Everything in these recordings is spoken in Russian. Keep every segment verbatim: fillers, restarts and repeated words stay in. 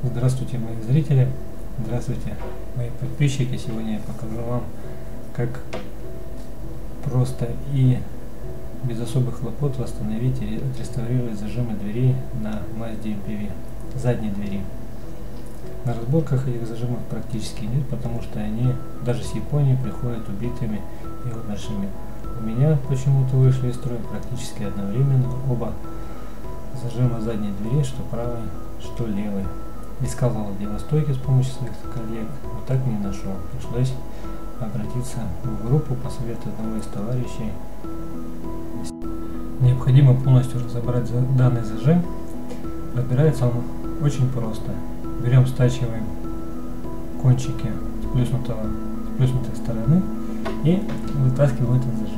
Здравствуйте, мои зрители, здравствуйте, мои подписчики. Сегодня я покажу вам, как просто и без особых хлопот восстановить и отреставрировать зажимы дверей на Mazda эм пи ви, задней двери. На разборках этих зажимов практически нет, потому что они даже с Японии приходят убитыми и умершими. У меня почему-то вышли из строя практически одновременно оба зажима задней двери, что правой, что левой. Искал отделостойки с помощью своих коллег, но так не нашел. Пришлось обратиться в группу по совету одного из товарищей. Необходимо полностью разобрать данный зажим. Разбирается он очень просто. Берем, стачиваем кончики сплюснутого, сплюснутой стороны и вытаскиваем этот зажим.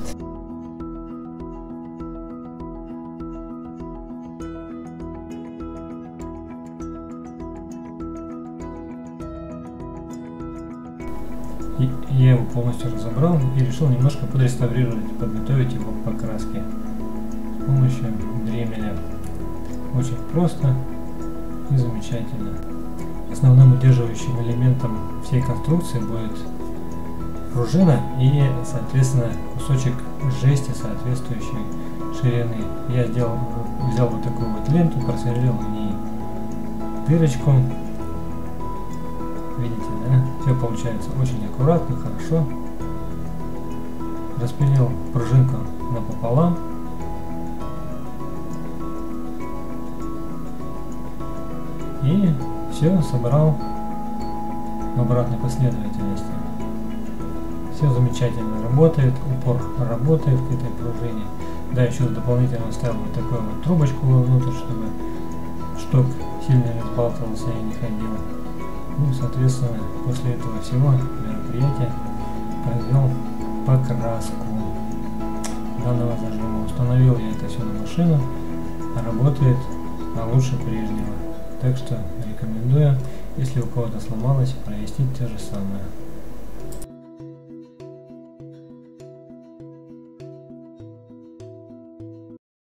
И я его полностью разобрал и решил немножко подреставрировать, подготовить его к покраске с помощью дремеля. Очень просто и замечательно. Основным удерживающим элементом всей конструкции будет пружина и, соответственно, кусочек жести соответствующей ширины. Я сделал, взял вот такую вот ленту, просверлил в ней дырочку. Видите, да? Все получается очень аккуратно, хорошо. Распилил пружинку напополам. И все собрал в обратной последовательности. Все замечательно работает, упор работает к этой пружине. Да, еще дополнительно вставил вот такую вот трубочку вовнутрь, чтобы шток сильно не разбалтывался и не ходил. Ну, соответственно, после этого всего мероприятия произвел покраску данного зажима. Установил я это все на машину, работает получше прежнего. Так что рекомендую, если у кого-то сломалось, провести то же самое.